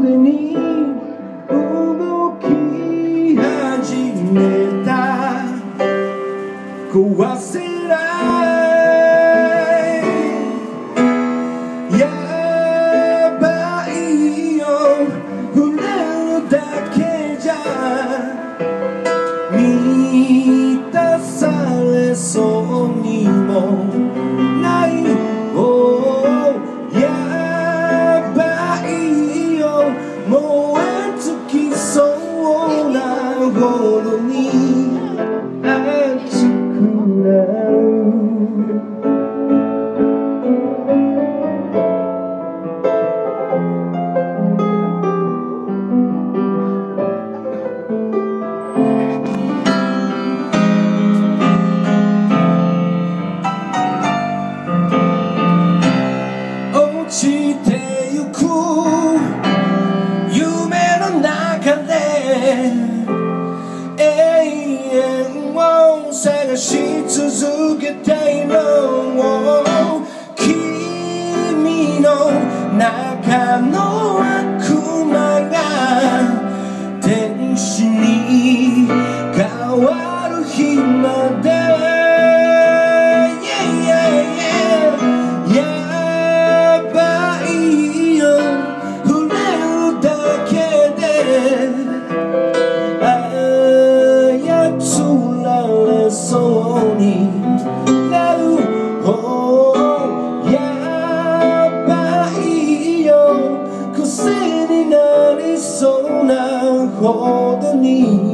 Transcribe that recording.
でに動き始めた壊せないやばいよ触れるだけじゃ満たされそうにもないやばいよ燃え尽きそうなほどに熱くなる落ちてゆく夢の中で永遠を探し続けている君の中の悪魔が天使に変わる日までそうになるやばいよ癖になりそうなほどに